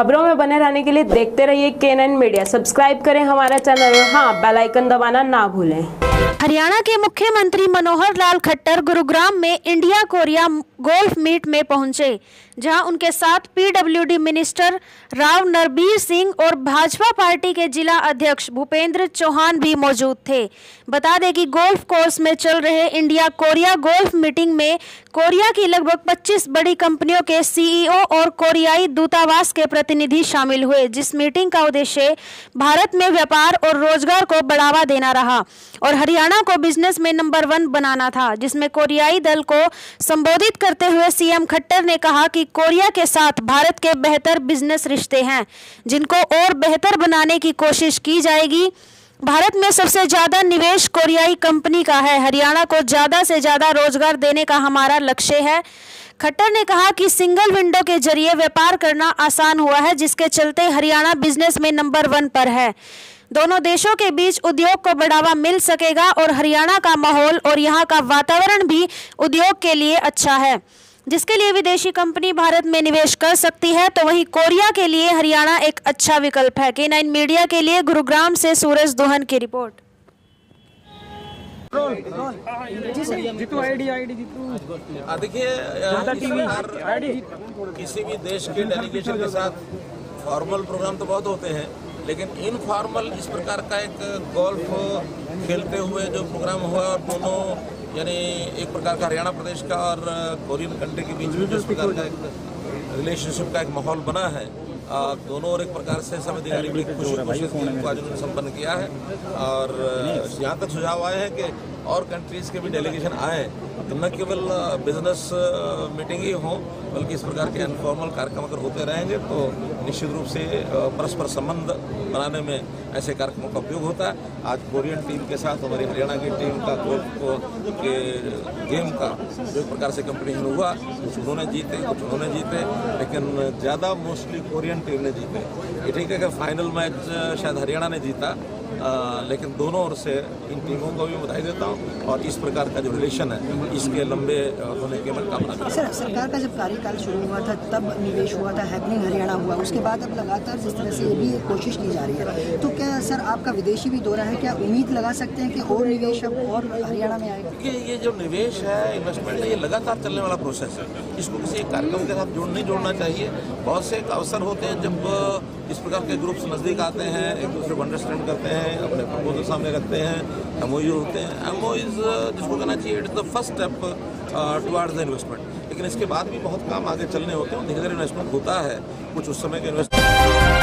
खबरों में बने रहने के लिए देखते रहिए K9 मीडिया। सब्सक्राइब करें हमारा चैनल और हाँ, बेल आइकन दबाना ना भूलें। हरियाणा के मुख्यमंत्री मनोहर लाल खट्टर गुरुग्राम में इंडिया कोरिया गोल्फ मीट में पहुंचे, जहां उनके साथ पीडब्ल्यूडी मिनिस्टर राव नरबीर सिंह और भाजपा पार्टी के जिला अध्यक्ष भूपेंद्र चौहान भी मौजूद थे। बता दें कि गोल्फ कोर्स में चल रहे इंडिया कोरिया गोल्फ मीटिंग में कोरिया की लगभग 25 बड़ी कंपनियों के सीईओ और कोरियाई दूतावास के प्रतिनिधि शामिल हुए, जिस मीटिंग का उद्देश्य भारत में व्यापार और रोजगार को बढ़ावा देना रहा और हरियाणा को बिजनेस में नंबर 1 बनाना था। जिसमें कोरियाई दल को संबोधित करते हुए सीएम खट्टर ने कहा कि कोरिया के साथ भारत के बेहतर बिजनेस रिश्ते हैं, जिनको और बेहतर बनाने की कोशिश की जाएगी। भारत में सबसे ज़्यादा निवेश कोरियाई कंपनी का है। हरियाणा को ज़्यादा से ज़्यादा रोजगार देने का हमारा लक्ष्य है। खट्टर ने कहा कि सिंगल विंडो के जरिए व्यापार करना आसान हुआ है, जिसके चलते हरियाणा बिजनेस में नंबर 1 पर है। दोनों देशों के बीच उद्योग को बढ़ावा मिल सकेगा और हरियाणा का माहौल और यहाँ का वातावरण भी उद्योग के लिए अच्छा है, जिसके लिए विदेशी कंपनी भारत में निवेश कर सकती है। तो वहीं कोरिया के लिए हरियाणा एक अच्छा विकल्प है। K9 मीडिया के लिए गुरुग्राम से सूरज दोहन की रिपोर्ट। देखिए, किसी भी देश के डेलीगेशन के साथ फॉर्मल प्रोग्राम तो बहुत होते हैं, लेकिन इनफॉर्मल इस प्रकार का एक गोल्फ खेलते हुए जो प्रोग्राम हुआ और दोनों यानी एक प्रकार का हरियाणा प्रदेश का और कोरियन कंट्री के बीच में जो इस प्रकार का एक रिलेशनशिप का एक माहौल बना है, दोनों और एक प्रकार से सब अधिकारी बड़ी खुशी को आज उन्होंने संपन्न किया है। और यहाँ तक सुझाव आए हैं कि और कंट्रीज के भी डेलीगेशन आए, तो न केवल बिजनेस मीटिंग ही हो, बल्कि इस प्रकार के इनफॉर्मल कार्यक्रम अगर होते रहेंगे तो निश्चित रूप से परस्पर संबंध बनाने में ऐसे कार्यक्रमों का उपयोग होता है। आज कोरियन टीम के साथ हमारी हरियाणा की टीम का गोल्फ के गेम का जो एक प्रकार से कंपटीशन हुआ, कुछ उन्होंने जीते कुछ उन्होंने जीते, लेकिन ज़्यादा मोस्टली कोरियन टीम ने जीते। ये ठीक है कि फाइनल मैच शायद हरियाणा ने जीता, लेकिन दोनों ओर से इन टीमों को भी बधाई देता हूँ और इस प्रकार का जो रिलेशन है इसके लंबे होने की मैं कामना करता हूँ। सर, सरकार का जब कार्यकाल शुरू हुआ था तब निवेश हुआ था, हैपनिंग हरियाणा हुआ, उसके बाद अब लगातार जिस तरह से ये भी कोशिश की जा रही है, तो क्या सर आपका विदेशी भी दौरा है, क्या उम्मीद लगा सकते हैं कि और निवेश अब और हरियाणा में आएगा? ये जो निवेश है, इन्वेस्टमेंट है, ये लगातार चलने वाला प्रोसेस है। इसको किसी एक कार्यक्रम के साथ नहीं जोड़ना चाहिए। बहुत से अवसर होते हैं जब इस प्रकार के ग्रुप्स नज़दीक आते हैं, एक दूसरे को अंडरस्टैंड करते हैं, अपने प्रपोजल सामने रखते हैं, एमओयू होते हैं। एमओयूज जिसको कहना चाहिए it is the first step towards the investment, लेकिन इसके बाद भी बहुत काम आगे चलने होते हैं। धीरे धीरे इन्वेस्टमेंट होता है, कुछ उस समय के इन्वेस्टमेंट